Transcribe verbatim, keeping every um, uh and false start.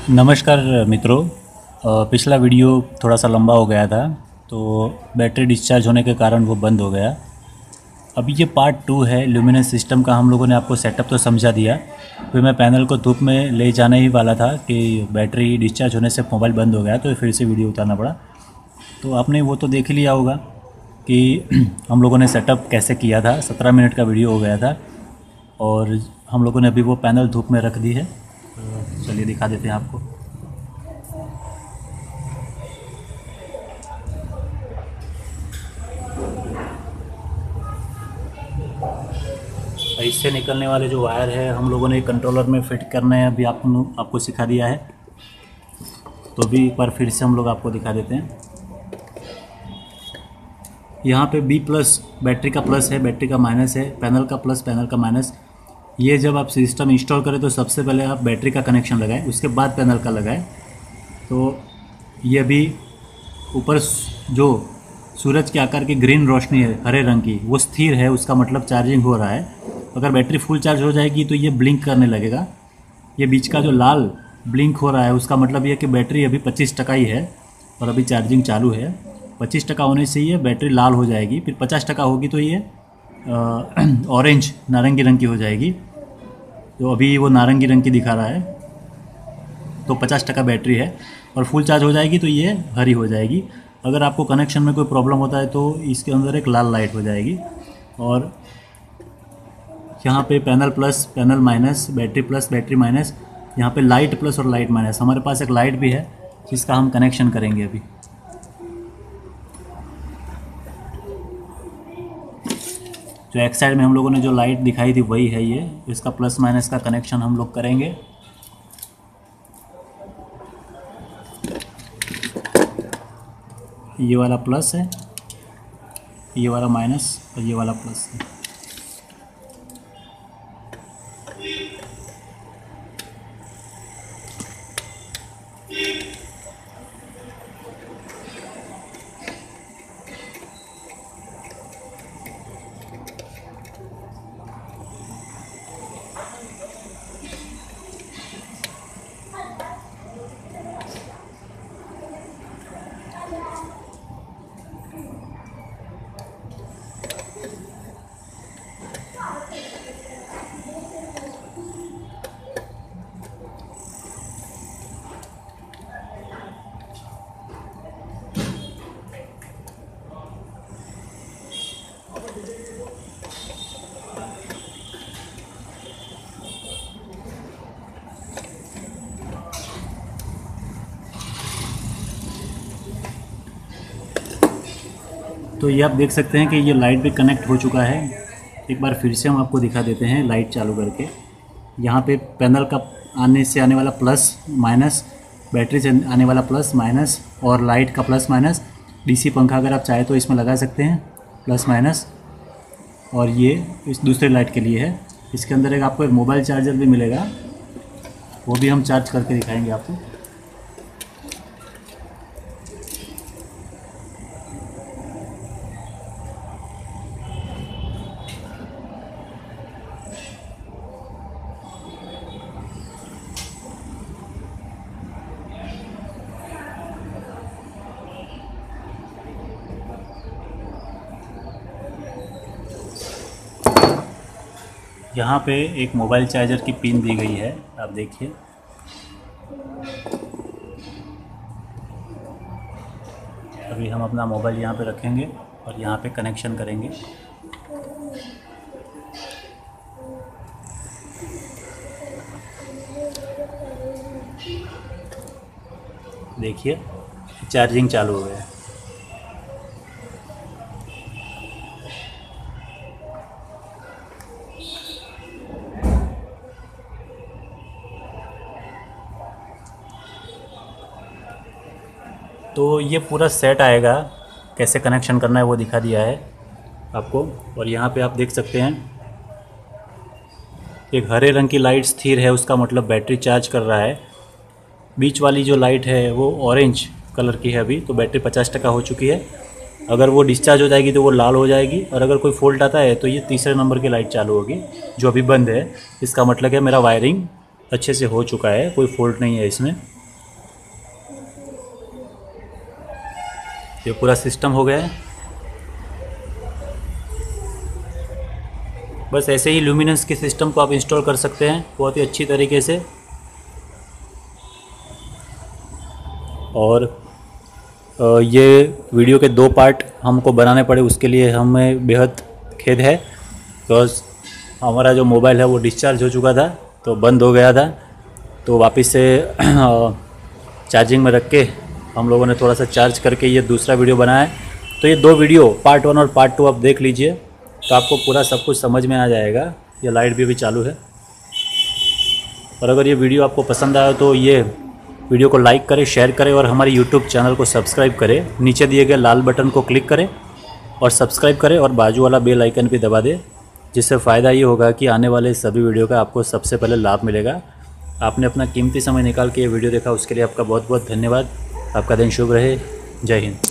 नमस्कार मित्रों। अ, पिछला वीडियो थोड़ा सा लंबा हो गया था तो बैटरी डिस्चार्ज होने के कारण वो बंद हो गया। अभी ये पार्ट टू है। ल्यूमिनस सिस्टम का हम लोगों ने आपको सेटअप तो समझा दिया। फिर मैं पैनल को धूप में ले जाने ही वाला था कि बैटरी डिस्चार्ज होने से मोबाइल बंद हो गया, तो फिर से वीडियो उतारना पड़ा। तो आपने वो तो देख ही लिया होगा कि हम लोगों ने सेटअप कैसे किया था। सत्रह मिनट का वीडियो हो गया था और हम लोगों ने अभी वो पैनल धूप में रख दी है। तो चलिए दिखा देते हैं आपको। इससे निकलने वाले जो वायर है हम लोगों ने कंट्रोलर में फिट करने हैं, अभी आपको आपको सिखा दिया है। तो भी एक बार फिर से हम लोग आपको दिखा देते हैं। यहाँ पे बी प्लस बैटरी का प्लस है, बैटरी का माइनस है, पैनल का प्लस, पैनल का माइनस। ये जब आप सिस्टम इंस्टॉल करें तो सबसे पहले आप बैटरी का कनेक्शन लगाएं, उसके बाद पैनल का लगाएं। तो ये अभी ऊपर जो सूरज के आकार की ग्रीन रोशनी है हरे रंग की, वो स्थिर है, उसका मतलब चार्जिंग हो रहा है। अगर बैटरी फुल चार्ज हो जाएगी तो ये ब्लिंक करने लगेगा। ये बीच का जो लाल ब्लिंक हो रहा है उसका मतलब ये कि बैटरी अभी पच्चीस टका ही है और अभी चार्जिंग चालू है। पच्चीस टका होने से ये बैटरी लाल हो जाएगी, फिर पचास टका होगी तो ये ऑरेंज नारंगी रंग की हो जाएगी। तो अभी वो नारंगी रंग की दिखा रहा है, तो पचास टका बैटरी है। और फुल चार्ज हो जाएगी तो ये हरी हो जाएगी। अगर आपको कनेक्शन में कोई प्रॉब्लम होता है तो इसके अंदर एक लाल लाइट हो जाएगी। और यहाँ पे panel plus, panel minus, battery plus, battery minus, यहाँ पे लाइट प्लस और लाइट माइनस। हमारे पास एक लाइट भी है जिसका हम कनेक्शन करेंगे अभी। जो एक साइड में हम लोगों ने जो लाइट दिखाई थी वही है ये। इसका प्लस माइनस का कनेक्शन हम लोग करेंगे। ये वाला प्लस है, ये वाला माइनस और ये वाला प्लस है। तो ये आप देख सकते हैं कि ये लाइट भी कनेक्ट हो चुका है। एक बार फिर से हम आपको दिखा देते हैं लाइट चालू करके। यहाँ पे पैनल का आने से आने वाला प्लस माइनस, बैटरी से आने वाला प्लस माइनस और लाइट का प्लस माइनस। डीसी पंखा अगर आप चाहें तो इसमें लगा सकते हैं प्लस माइनस। और ये इस दूसरे लाइट के लिए है। इसके अंदर एक आपको एक मोबाइल चार्जर भी मिलेगा, वो भी हम चार्ज करके दिखाएंगे आपको। यहाँ पे एक मोबाइल चार्जर की पिन दी गई है, आप देखिए। अभी हम अपना मोबाइल यहाँ पे रखेंगे और यहाँ पे कनेक्शन करेंगे। देखिए चार्जिंग चालू हो गया है। तो ये पूरा सेट आएगा, कैसे कनेक्शन करना है वो दिखा दिया है आपको। और यहाँ पे आप देख सकते हैं एक हरे रंग की लाइट स्थिर है, उसका मतलब बैटरी चार्ज कर रहा है। बीच वाली जो लाइट है वो ऑरेंज कलर की है अभी, तो बैटरी पचास टका हो चुकी है। अगर वो डिस्चार्ज हो जाएगी तो वो लाल हो जाएगी, और अगर कोई फॉल्ट आता है तो ये तीसरे नंबर की लाइट चालू होगी जो अभी बंद है। इसका मतलब है मेरा वायरिंग अच्छे से हो चुका है, कोई फॉल्ट नहीं है इसमें। ये पूरा सिस्टम हो गया है। बस ऐसे ही लुमिनस के सिस्टम को आप इंस्टॉल कर सकते हैं बहुत ही अच्छी तरीके से। और ये वीडियो के दो पार्ट हमको बनाने पड़े, उसके लिए हमें बेहद खेद है, बिकॉज हमारा जो मोबाइल है वो डिस्चार्ज हो चुका था, तो बंद हो गया था। तो वापस से चार्जिंग में रख के हम लोगों ने थोड़ा सा चार्ज करके ये दूसरा वीडियो बनाया है। तो ये दो वीडियो पार्ट वन और पार्ट टू आप देख लीजिए, तो आपको पूरा सब कुछ समझ में आ जाएगा। ये लाइट भी अभी चालू है। और अगर ये वीडियो आपको पसंद आया तो ये वीडियो को लाइक करें, शेयर करें और हमारे यूट्यूब चैनल को सब्सक्राइब करें। नीचे दिए गए लाल बटन को क्लिक करें और सब्सक्राइब करें और बाजू वाला बेल आइकन भी दबा दें, जिससे फ़ायदा ये होगा कि आने वाले सभी वीडियो का आपको सबसे पहले लाभ मिलेगा। आपने अपना कीमती समय निकाल के ये वीडियो देखा, उसके लिए आपका बहुत बहुत धन्यवाद। आपका दिन शुभ रहे। जय हिंद।